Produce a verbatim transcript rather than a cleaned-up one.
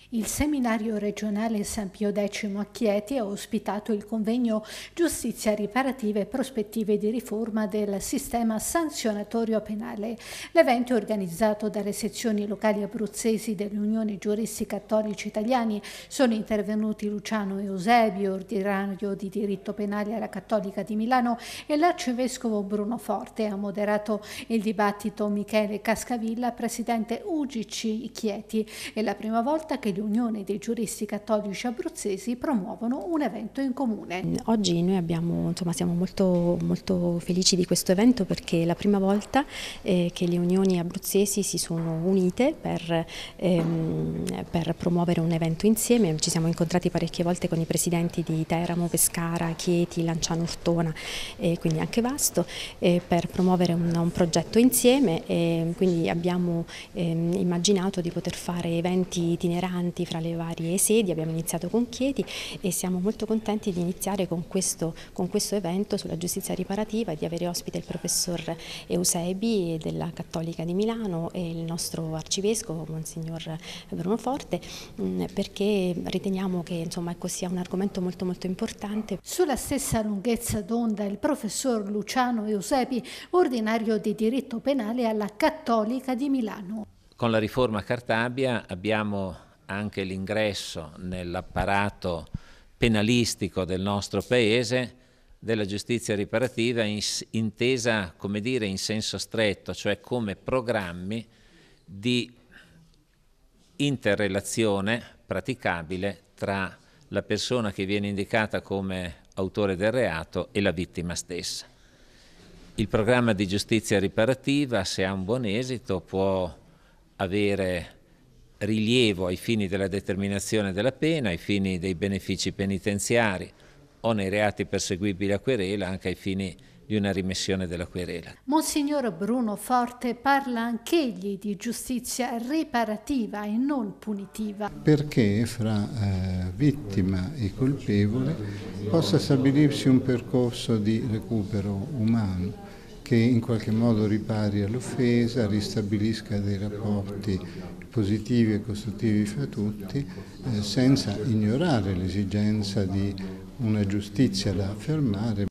Il seminario regionale San Pio X a Chieti ha ospitato il convegno Giustizia riparativa e prospettive di riforma del sistema sanzionatorio penale. L'evento è organizzato dalle sezioni locali abruzzesi dell'Unione Giuristi Cattolici Italiani. Sono intervenuti Luciano Eusebio, ordinario di diritto penale alla Cattolica di Milano, e l'arcivescovo Bruno Forte. Ha moderato il dibattito Michele Cascavilla, presidente U G C Chieti. È la prima volta che l'Unione dei Giuristi Cattolici Abruzzesi promuovono un evento in comune. Oggi noi abbiamo, insomma, siamo molto, molto felici di questo evento perché è la prima volta eh, che le unioni abruzzesi si sono unite per, ehm, per promuovere un evento insieme. Ci siamo incontrati parecchie volte con i presidenti di Teramo, Pescara, Chieti, Lanciano, Ortona e quindi anche Vasto eh, per promuovere un, un progetto insieme, e quindi abbiamo ehm, immaginato di poter fare eventi itineranti fra le varie sedi. Abbiamo iniziato con Chieti e siamo molto contenti di iniziare con questo, con questo evento sulla giustizia riparativa e di avere ospite il professor Eusebi della Cattolica di Milano e il nostro arcivescovo Monsignor Bruno Forte, perché riteniamo che insomma ecco, sia un argomento molto molto importante. Sulla stessa lunghezza d'onda il professor Luciano Eusebi, ordinario di diritto penale alla Cattolica di Milano. Con la riforma Cartabia abbiamo anche l'ingresso nell'apparato penalistico del nostro Paese della giustizia riparativa intesa, come dire, in senso stretto, cioè come programmi di interrelazione praticabile tra la persona che viene indicata come autore del reato e la vittima stessa. Il programma di giustizia riparativa, se ha un buon esito, può avere rilievo ai fini della determinazione della pena, ai fini dei benefici penitenziari o nei reati perseguibili a querela, anche ai fini di una rimessione della querela. Monsignor Bruno Forte parla anch'egli di giustizia riparativa e non punitiva. Perché fra eh, vittima e colpevole possa stabilirsi un percorso di recupero umano che in qualche modo ripari all'offesa, ristabilisca dei rapporti positivi e costruttivi fra tutti, eh, senza ignorare l'esigenza di una giustizia da affermare.